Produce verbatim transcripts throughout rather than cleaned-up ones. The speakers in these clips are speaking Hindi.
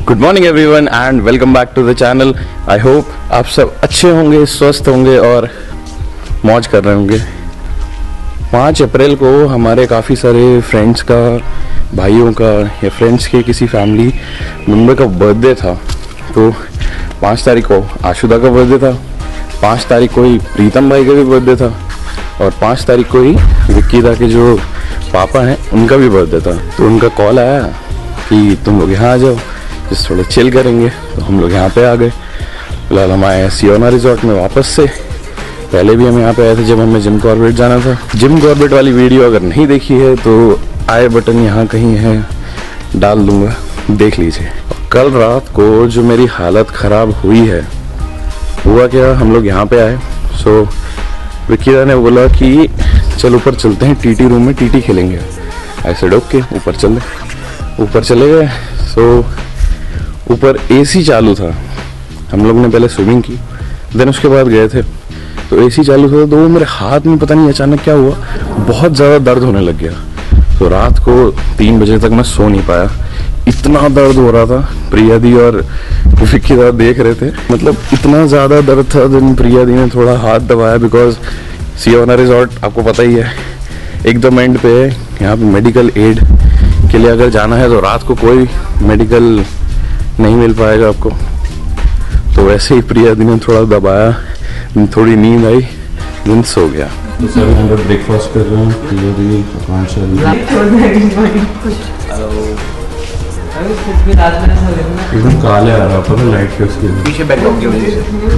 Good morning everyone and welcome back to the channel. I hope आप सब अच्छे होंगे, स्वस्थ होंगे और मौज कर रहे होंगे। पाँच अप्रैल को हमारे काफ़ी सारे फ्रेंड्स का, भाइयों का या फ्रेंड्स के किसी फैमिली मेम्बर का बर्थडे था। तो पाँच तारीख को आशुदा का बर्थडे था, पाँच तारीख को ही प्रीतम भाई का भी बर्थडे था और पाँच तारीख को ही विक्कीदा के जो पापा हैं उनका भी बर्थडे था। तो उनका कॉल आया कि तुम लोग यहाँ आ जाओ, जिस थोड़ा चिल करेंगे। तो हम लोग यहाँ पे आ गए। फिलहाल हम आए सियोना रिजॉर्ट में वापस से। पहले भी हम यहाँ पे आए थे जब हमें जिम कॉर्बेट जाना था। जिम कॉर्बेट वाली वीडियो अगर नहीं देखी है तो आई बटन यहाँ कहीं है, डाल दूंगा, देख लीजिए। कल रात को जो मेरी हालत ख़राब हुई है, हुआ क्या, हम लोग यहाँ पे आए। सो विक्कीदा ने बोला कि चल ऊपर चलते हैं, टीटी रूम में टीटी खेलेंगे। ऐसे डोक के ऊपर चले ऊपर चले गए। सो ऊपर एसी चालू था। हम लोग ने पहले स्विमिंग की, देन उसके बाद गए थे। तो एसी चालू था तो मेरे हाथ में पता नहीं अचानक क्या हुआ, बहुत ज़्यादा दर्द होने लग गया। तो रात को तीन बजे तक मैं सो नहीं पाया, इतना दर्द हो रहा था। प्रिया दी और विक्कीदा देख रहे थे, मतलब इतना ज़्यादा दर्द था। दिन प्रिया दी ने थोड़ा हाथ दबाया, बिकॉज सियोना रिजॉर्ट आपको पता ही है एकदम एंड पे है। यहाँ पे मेडिकल एड के लिए अगर जाना है तो रात को कोई मेडिकल नहीं मिल पाएगा आपको। तो वैसे ही प्रिया दी ने थोड़ा दबाया, थोड़ी नींद आई, दिन सो गया। तो सर हम लोग ब्रेकफास्ट कर रहे हैं। प्रिया दी, आकांक्षा दी, एकदम काले आ रहा पता लाइट के उसके पीछे बैकअप की वजह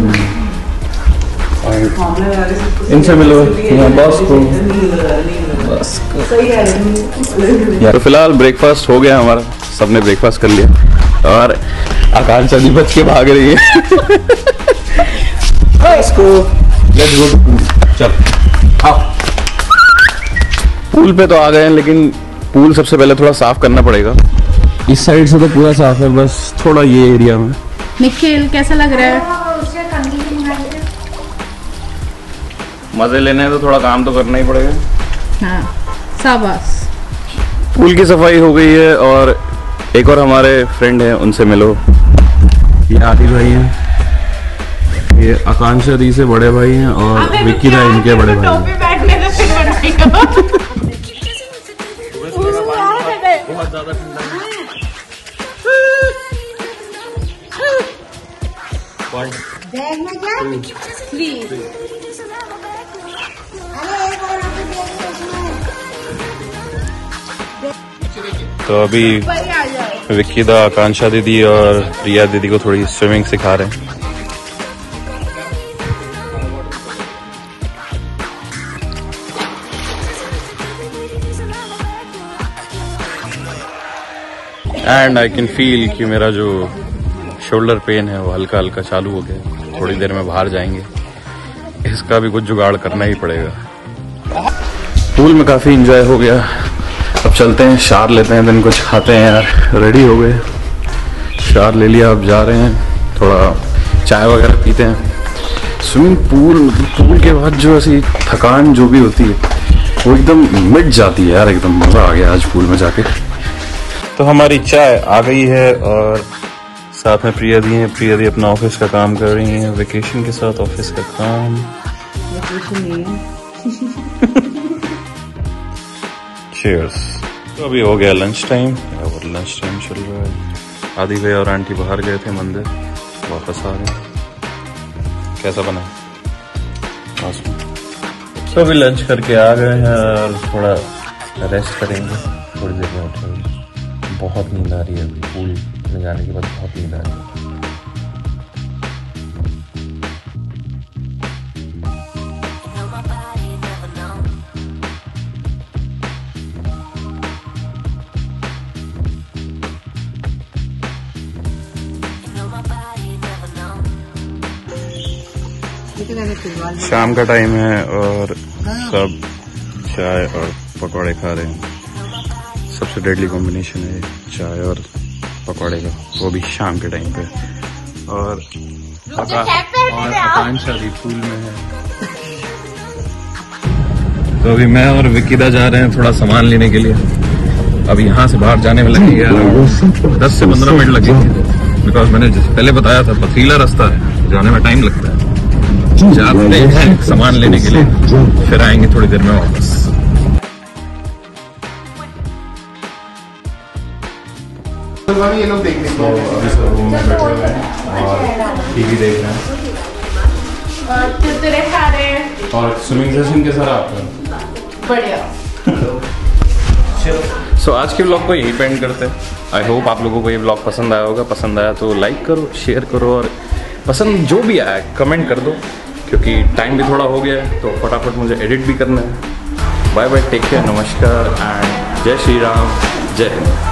से। इनसे मिलो बॉस को, बॉस को। तो फिलहाल ब्रेकफास्ट हो गया हमारा, सबने ब्रेकफास्ट कर लिया और आकांक्षा दी बच के भाग रही है। इसको लेट्स गो टू पूल। चल आओ। पूल पे तो आ गए हैं, लेकिन पूल सबसे पहले थोड़ा साफ करना पड़ेगा। इस साइड से तो पूरा साफ है, बस थोड़ा ये एरिया में। निखिल कैसा लग रहा है? मजे लेने हैं तो थोड़ा काम तो करना ही पड़ेगा। हाँ, शाबाश। पूल की सफाई हो गई है और एक और हमारे फ्रेंड हैं, उनसे मिलो। ये आदि भाई हैं, ये आकांक्षा दी से बड़े भाई हैं और विक्कीदा इनके बड़े भाई हैं। बहुत ज़्यादा ठंडा तो अभी विक्कीदा, आकांक्षा दीदी और प्रिया दीदी को थोड़ी स्विमिंग सिखा रहे हैं। एंड आई कैन फील कि मेरा जो शोल्डर पेन है वो हल्का हल्का चालू हो गया। थोड़ी देर में बाहर जाएंगे, इसका भी कुछ जुगाड़ करना ही पड़ेगा। पूल में काफ़ी इंजॉय हो गया, अब चलते हैं, शावर लेते हैं, दिन कुछ खाते हैं। यार रेडी हो गए, शावर ले लिया, अब जा रहे हैं थोड़ा चाय वगैरह पीते हैं। स्विमिंग पूल पूल के बाद जो ऐसी थकान जो भी होती है वो एकदम मिट जाती है यार, एकदम मज़ा आ गया आज पूल में जाके। तो हमारी चाय आ गई है और साथ में प्रिया दी है। प्रिया दी अपना ऑफिस का काम कर रही हैं, वेकेशन के साथ ऑफिस का काम। चीयर्स। तो अभी हो गया लंच टाइम और लंच टाइम चल रहा है। आदि भाई और आंटी बाहर गए थे मंदिर, वापस आ गए। कैसा बना? तो अभी लंच करके आ गए हैं और थोड़ा रेस्ट करेंगे, थोड़ी देर में उठेंगे। बहुत नींद आ रही है, पूल में जाने के बाद बहुत नींद आ रही है। शाम का टाइम है और सब चाय और पकौड़े खा रहे हैं। सबसे डेडली कॉम्बिनेशन है चाय और पकौड़े का, वो भी शाम के टाइम पे। और आकांक्षा भी पूल में है। तो अभी मैं और विक्कीदा जा रहे हैं थोड़ा सामान लेने के लिए। अब यहाँ से बाहर जाने में लगेगा दस से पंद्रह मिनट लगेंगे। बिकॉज मैंने जैसे पहले बताया था पथरीला रास्ता है, जाने में टाइम लगता है। जाते हैं सामान लेने के लिए, फिर आएंगे थोड़ी देर में वापस। ये लोग देखने को अभी सब रूम में बैठे हुए हैं और टीवी देख रहे हैं कुरकुरे खा रहे हैं और स्विमिंग सेशन कैसा रहा आपका? बढ़िया। सो so, आज के व्लॉग को यही पेंड करते हैं। आई होप आप लोगों को ये व्लॉग पसंद आया होगा। पसंद आया तो लाइक करो, शेयर करो और पसंद जो भी आया कमेंट कर दो, क्योंकि टाइम भी थोड़ा हो गया है तो फटाफट मुझे एडिट भी करना है। बाय बाय, टेक केयर, नमस्कार एंड जय श्री राम, जय हिंद।